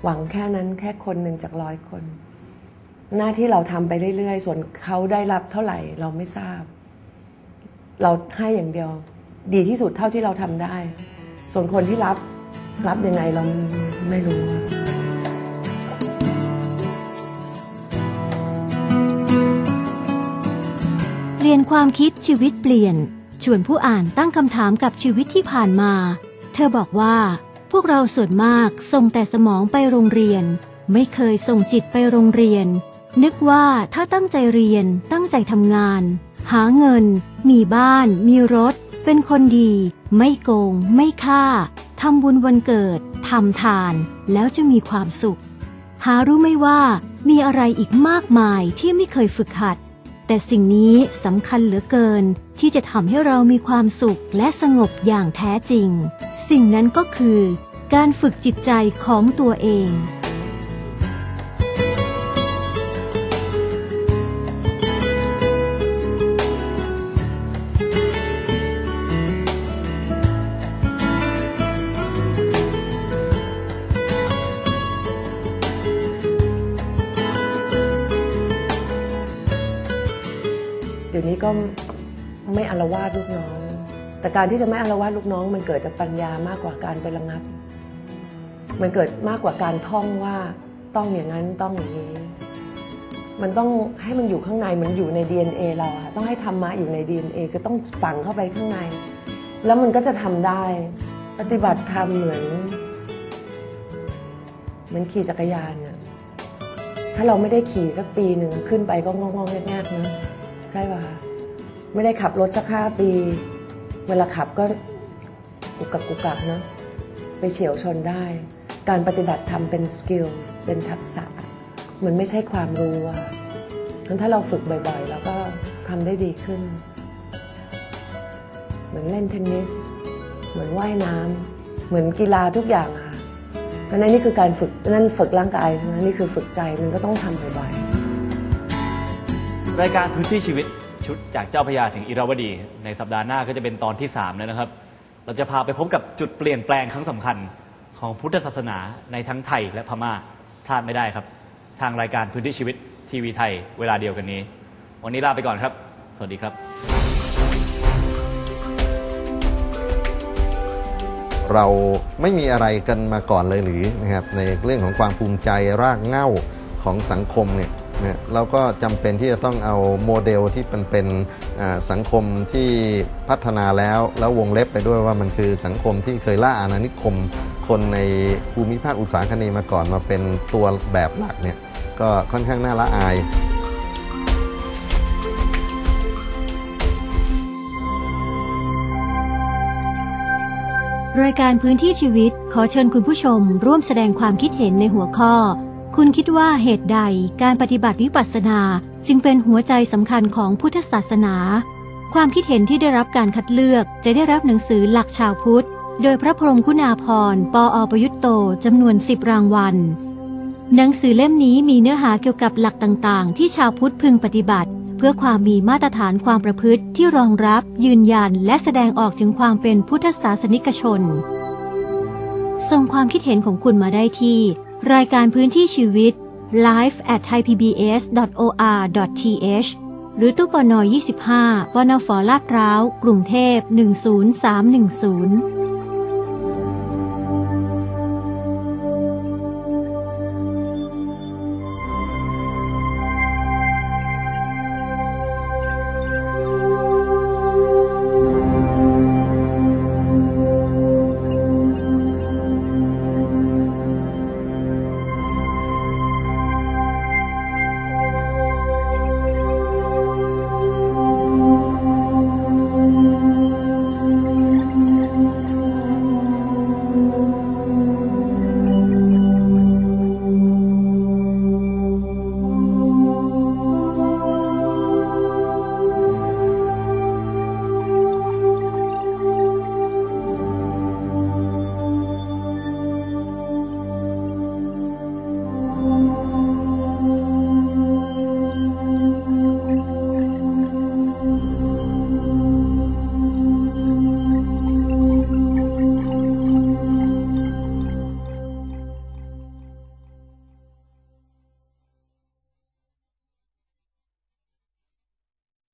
หวังแค่นั้นแค่คนหนึ่งจาก100 คนหน้าที่เราทำไปเรื่อยๆส่วนเขาได้รับเท่าไหร่เราไม่ทราบเราให้อย่างเดียวดีที่สุดเท่าที่เราทำได้ส่วนคนที่รับยังไงเราไม่รู้เปลี่ยนความคิดชีวิตเปลี่ยนชวนผู้อ่านตั้งคำถามกับชีวิตที่ผ่านมาเธอบอกว่าพวกเราส่วนมากส่งแต่สมองไปโรงเรียนไม่เคยส่งจิตไปโรงเรียนนึกว่าถ้าตั้งใจเรียนตั้งใจทำงานหาเงินมีบ้านมีรถเป็นคนดีไม่โกงไม่ฆ่าทำบุญวันเกิดทำทานแล้วจะมีความสุขหารู้ไหมว่ามีอะไรอีกมากมายที่ไม่เคยฝึกหัดแต่สิ่งนี้สำคัญเหลือเกินที่จะทำให้เรามีความสุขและสงบอย่างแท้จริงสิ่งนั้นก็คือการฝึกจิตใจของตัวเองเดี๋ยวนี้ก็ไม่อาละวาดลูกน้องแต่การที่จะไม่อาละวาดลูกน้องมันเกิดจากปัญญามากกว่าการไประงับมันเกิดมากกว่าการท่องว่าต้องอย่างนั้นต้องอย่างนี้มันต้องให้มันอยู่ข้างในมันอยู่ใน DNA เราค่ะต้องให้ธรรมะอยู่ใน DNA ก็ต้องฝังเข้าไปข้างในแล้วมันก็จะทำได้ปฏิบัติธรรมเหมือนขี่จักรยานเนี่ยถ้าเราไม่ได้ขี่สักปีหนึ่งขึ้นไปก็งงๆแงกๆนะใช่ป่ะคะไม่ได้ขับรถสัก5 ปีเวลาขับก็กุกกักเนาะไปเฉี่ยวชนได้การปฏิบัติธรรมเป็นสกิลเป็นทักษะมันไม่ใช่ความรู้อะงั้นถ้าเราฝึกบ่อยๆเราก็ทำได้ดีขึ้นเหมือนเล่นเทนนิสเหมือนว่ายน้ำเหมือนกีฬาทุกอย่างค่ะเพราะนั่นนี่คือการฝึกนั่นฝึกร่างกายนะนี่คือฝึกใจมันก็ต้องทำบ่อยๆรายการพื้นที่ชีวิตชุดจากเจ้าพระยาถึงอิราวดีในสัปดาห์หน้าก็จะเป็นตอนที่3แล้วนะครับเราจะพาไปพบกับจุดเปลี่ยนแปลงครั้งสำคัญของพุทธศาสนาในทั้งไทยและพม่าพลาดไม่ได้ครับทางรายการพื้นที่ชีวิตทีวีไทยเวลาเดียวกันนี้วันนี้ลาไปก่อนครับสวัสดีครับเราไม่มีอะไรกันมาก่อนเลยหรือนะครับในเรื่องของความภูมิใจรากเหง้าของสังคมเนี่ยเราก็จำเป็นที่จะต้องเอาโมเดลที่เป็นสังคมที่พัฒนาแล้ววงเล็บไปด้วยว่ามันคือสังคมที่เคยล่าอาณานิคมคนในภูมิภาคอุตสาหคณีมาก่อนมาเป็นตัวแบบหลักเนี่ยก็ค่อนข้างน่าละอายรายการพื้นที่ชีวิตขอเชิญคุณผู้ชมร่วมแสดงความคิดเห็นในหัวข้อคุณคิดว่าเหตุใดการปฏิบัติวิปัสสนาจึงเป็นหัวใจสำคัญของพุทธศาสนาความคิดเห็นที่ได้รับการคัดเลือกจะได้รับหนังสือหลักชาวพุทธโดยพระพรหมคุณาภรณ์ปอ.ประยุตโตจำนวน10 รางวัลหนังสือเล่มนี้มีเนื้อหาเกี่ยวกับหลักต่างๆที่ชาวพุทธพึงปฏิบัติเพื่อความมีมาตรฐานความประพฤติที่รองรับยืนยันและแสดงออกถึงความเป็นพุทธศาสนิกชนส่งความคิดเห็นของคุณมาได้ที่รายการพื้นที่ชีวิต live@thaipbs.or.th หรือตู้ปน. 25 ปนฝ.ลาดพร้าวกรุงเทพ10310